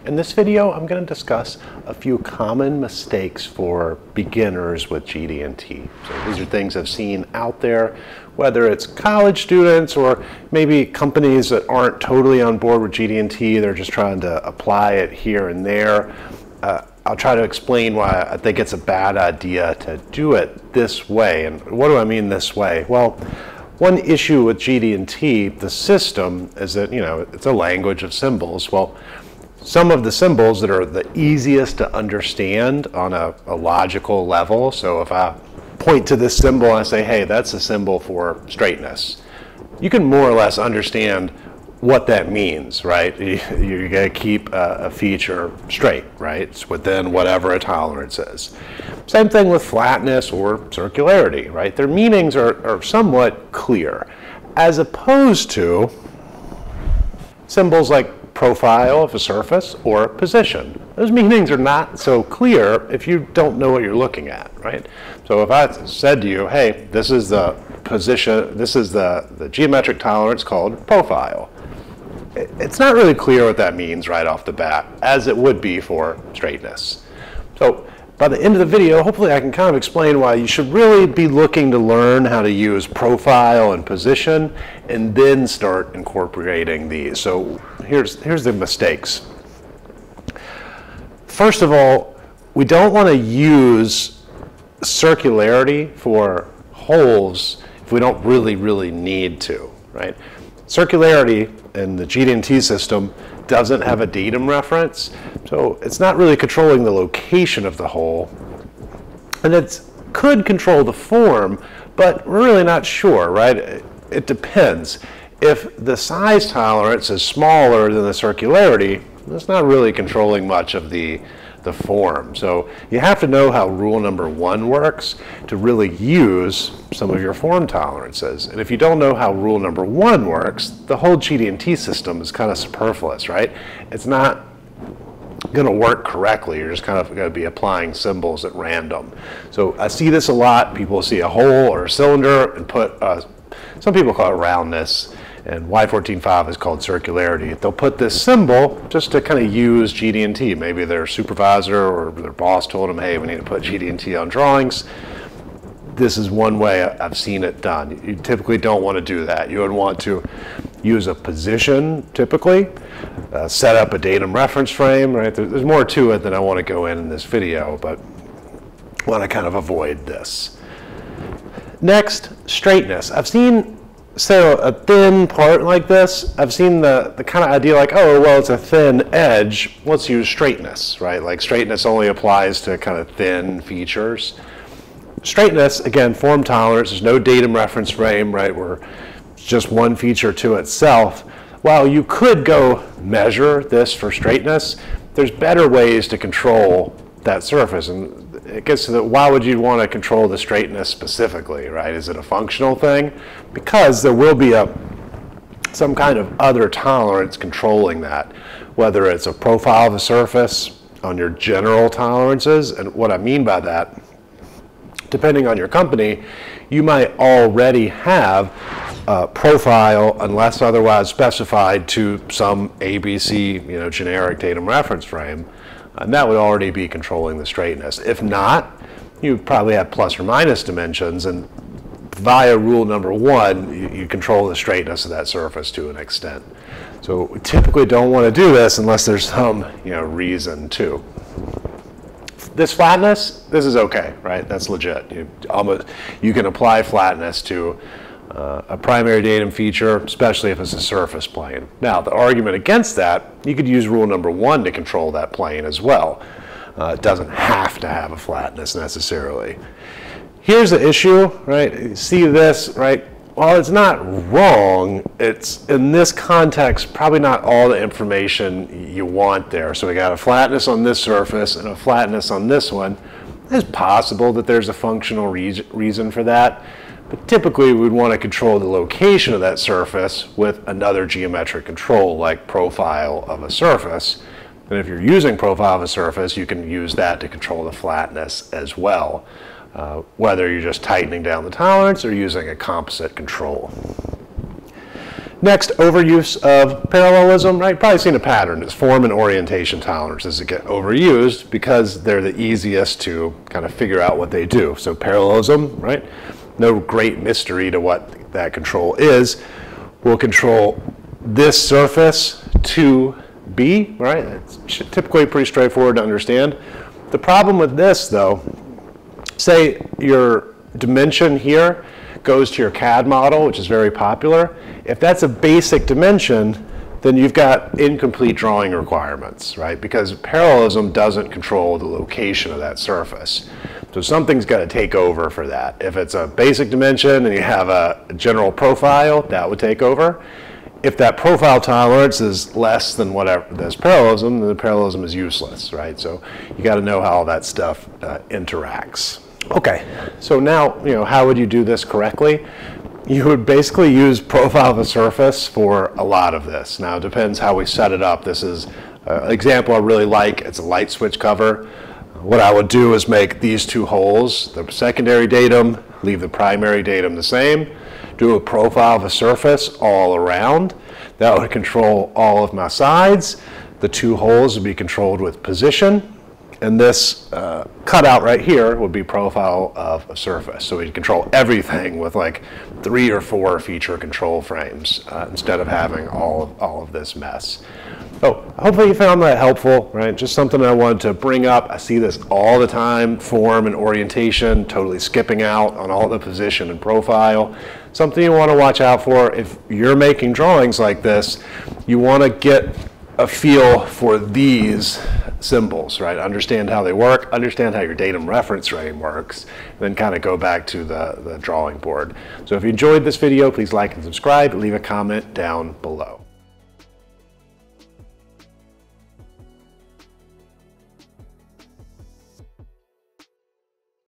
In this video, I'm going to discuss a few common mistakes for beginners with GD&T. So these are things I've seen out there, whether it's college students or maybe companies that aren't totally on board with GD&T, they're just trying to apply it here and there. I'll try to explain why I think it's a bad idea to do it this way. And what do I mean this way? Well, one issue with GD&T, the system, is that, it's a language of symbols. Well, some of the symbols that are the easiest to understand on a logical level, so if I point to this symbol and I say, hey, that's a symbol for straightness, you can more or less understand what that means, right? You're going to keep a feature straight, right? It's within whatever a tolerance is. Same thing with flatness or circularity, right? Their meanings are somewhat clear, as opposed to symbols like profile of a surface or position. Those meanings are not so clear if you don't know what you're looking at, right? So if I said to you, hey, this is the position, this is the geometric tolerance called profile, it's not really clear what that means right off the bat, as it would be for straightness. So by the end of the video, hopefully I can kind of explain why you should really be looking to learn how to use profile and position and then start incorporating these. So here's the mistakes. First of all, we don't want to use circularity for holes if we don't really need to, right? Circularity in the GD&T system doesn't have a datum reference, so it's not really controlling the location of the hole, and it could control the form, but we're really not sure, right? It depends. If the size tolerance is smaller than the circularity, that's not really controlling much of the form. So you have to know how rule number 1 works to really use some of your form tolerances. And if you don't know how rule number 1 works, the whole GD&T system is kind of superfluous, right? It's not going to work correctly. You're just kind of going to be applying symbols at random. So I see this a lot. People see a hole or a cylinder and put, some people call it roundness, and Y14.5 is called circularity. They'll put this symbol just to kind of use GD&T. Maybe their supervisor or their boss told them, hey, we need to put GD&T on drawings. This is one way I've seen it done. You typically don't want to do that. You would want to use a position, typically, set up a datum reference frame, right? There's more to it than I want to go in this video, but I want to kind of avoid this. Next, straightness. I've seen a thin part like this, I've seen the kind of idea like, oh, well, it's a thin edge, let's use straightness, right? Like straightness only applies to kind of thin features. Straightness, again, form tolerance, there's no datum reference frame, right? It's just one feature to itself. While you could go measure this for straightness, there's better ways to control that surface. And it gets to the, why would you want to control the straightness specifically, right? Is it a functional thing? Because there will be some kind of other tolerance controlling that, whether it's a profile of a surface on your general tolerances. And what I mean by that, depending on your company, you might already have a profile, unless otherwise specified, to some ABC, generic datum reference frame. And that would already be controlling the straightness. If not, you probably have plus or minus dimensions, and via rule number 1, you control the straightness of that surface to an extent. So we typically don't want to do this unless there's some reason to. This flatness, this is okay, right? That's legit. You can apply flatness to a primary datum feature, especially if it's a surface plane. Now, the argument against that, you could use rule number 1 to control that plane as well. It doesn't have to have a flatness necessarily. Here's the issue, right? You see this, right? While it's not wrong, it's in this context probably not all the information you want there. So we got a flatness on this surface and a flatness on this one. It's possible that there's a functional reason for that. But typically, we'd want to control the location of that surface with another geometric control, like profile of a surface. And if you're using profile of a surface, you can use that to control the flatness as well, whether you're just tightening down the tolerance or using a composite control. Next, overuse of parallelism, right? You've probably seen a pattern. It's form and orientation tolerances that get overused because they're the easiest to kind of figure out what they do. So parallelism, right? No great mystery to what that control is. We'll control this surface to B, right? It's typically pretty straightforward to understand. The problem with this, though, say your dimension here goes to your CAD model, which is very popular. If that's a basic dimension, then you've got incomplete drawing requirements, right? Because parallelism doesn't control the location of that surface. So something's got to take over for that. If it's a basic dimension and you have a general profile, that would take over. If that profile tolerance is less than whatever there's parallelism, then the parallelism is useless, right? So you got to know how all that stuff interacts. Okay, so now, how would you do this correctly? You would basically use profile of a surface for a lot of this. Now, it depends how we set it up. This is an example I really like. It's a light switch cover. What I would do is make these two holes the secondary datum, leave the primary datum the same, do a profile of a surface all around. That would control all of my sides. The two holes would be controlled with position. And this cutout right here would be profile of a surface. So we'd control everything with like 3 or 4 feature control frames instead of having all of this mess. So hopefully you found that helpful, right? Just something I wanted to bring up. I see this all the time, form and orientation, totally skipping out on all the position and profile. Something you want to watch out for if you're making drawings like this. You want to get a feel for these symbols, right? Understand how they work, understand how your datum reference frame works, then kind of go back to the drawing board. So if you enjoyed this video, please like and subscribe, leave a comment down below.